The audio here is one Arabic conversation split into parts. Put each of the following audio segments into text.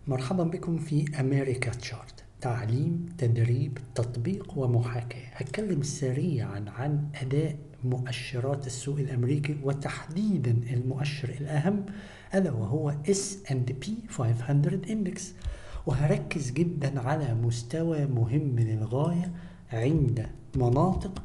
مرحبا بكم في أمريكا تشارت، تعليم، تدريب، تطبيق ومحاكاة. هتكلم سريعا عن أداء مؤشرات السوق الأمريكي وتحديدا المؤشر الأهم ألا وهو S&P 500 Index، وهركز جدا على مستوى مهم للغاية عند مناطق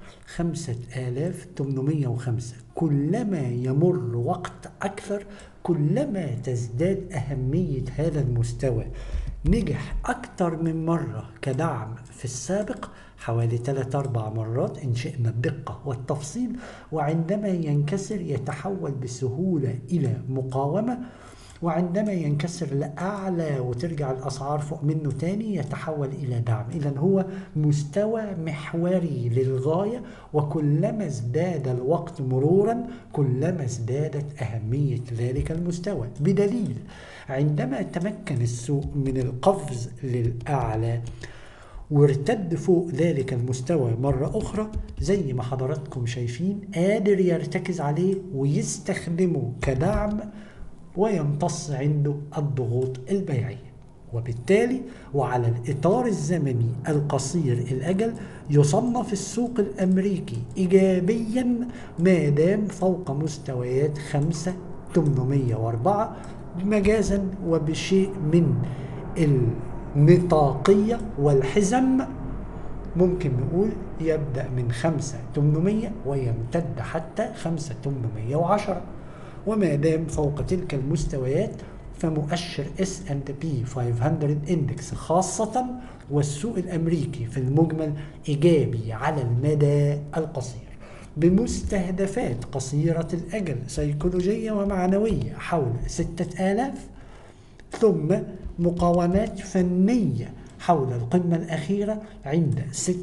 5805. كلما يمر وقت أكثر كلما تزداد أهمية هذا المستوى. نجح أكثر من مرة كدعم في السابق، حوالي 3-4 مرات إن شئنا الدقة والتفصيل، وعندما ينكسر يتحول بسهولة إلى مقاومة، وعندما ينكسر لأعلى وترجع الأسعار فوق منه تاني يتحول إلى دعم. إذن هو مستوى محوري للغاية، وكلما ازداد الوقت مرورا كلما ازدادت أهمية ذلك المستوى، بدليل عندما تمكن السوق من القفز للأعلى وارتد فوق ذلك المستوى مرة أخرى زي ما حضراتكم شايفين، قادر يرتكز عليه ويستخدمه كدعم ويمتص عنده الضغوط البيعية، وبالتالي وعلى الإطار الزمني القصير الأجل يصنف السوق الأمريكي إيجابيا ما دام فوق مستويات 5804 مجازا وبشيء من النطاقية والحزم. ممكن نقول يبدأ من 5800 ويمتد حتى 5810، وما دام فوق تلك المستويات فمؤشر S&P 500 Index خاصة والسوق الأمريكي في المجمل إيجابي على المدى القصير، بمستهدفات قصيرة الأجل سيكولوجية ومعنوية حول 6000، ثم مقاومات فنية حول القمة الأخيرة عند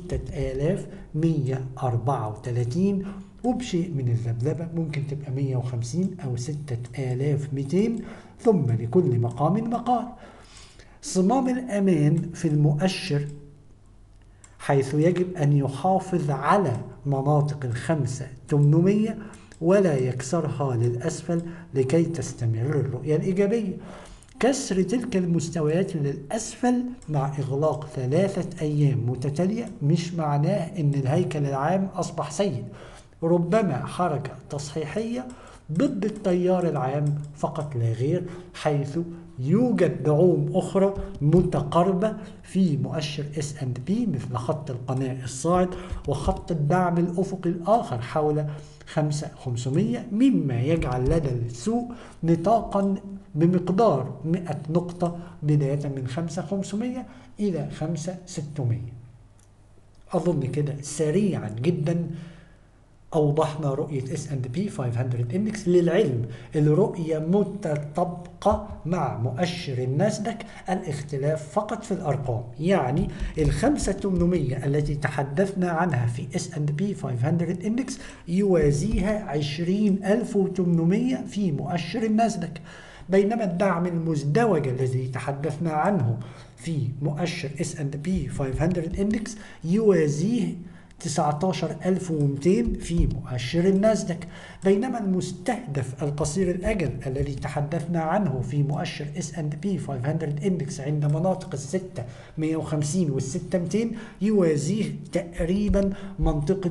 6134، وبشيء من الذبذبة ممكن تبقى 150 أو 6200، ثم لكل مقام مقال. صمام الأمان في المؤشر حيث يجب أن يحافظ على مناطق 5800 ولا يكسرها للأسفل لكي تستمر الرؤية الإيجابية. كسر تلك المستويات للأسفل مع إغلاق 3 أيام متتالية مش معناه أن الهيكل العام أصبح سيء، ربما حركة تصحيحية ضد التيار العام فقط لا غير، حيث يوجد دعوم أخرى متقاربة في مؤشر S&P مثل خط القناة الصاعد وخط الدعم الأفقي الآخر حول 5500، مما يجعل لدى السوق نطاقا بمقدار 100 نقطة بداية من 5500 إلى 5600. أظن كده سريعا جدا أوضحنا رؤية S&P 500 Index. للعلم الرؤية متطابقة مع مؤشر الناسداك، الاختلاف فقط في الأرقام. يعني 5800 التي تحدثنا عنها في S&P 500 Index يوازيها 20800 في مؤشر الناسداك، بينما الدعم المزدوج الذي تحدثنا عنه في مؤشر S&P 500 Index يوازيه 19200 في مؤشر الناسداك، بينما المستهدف القصير الأجل الذي تحدثنا عنه في مؤشر S&P 500 Index عند مناطق 6150 وال 6200 يوازيه تقريبا منطقة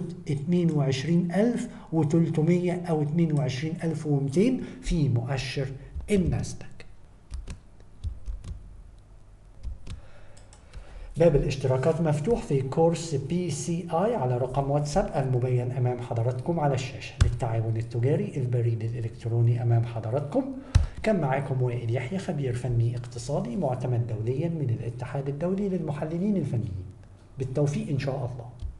22300 أو 22200 في مؤشر الناسداك. باب الاشتراكات مفتوح في كورس PCI على رقم واتساب المبين أمام حضراتكم على الشاشة. للتعاون التجاري البريد الإلكتروني أمام حضراتكم. كان معاكم وائل يحيى، خبير فني اقتصادي معتمد دوليا من الاتحاد الدولي للمحللين الفنيين. بالتوفيق إن شاء الله.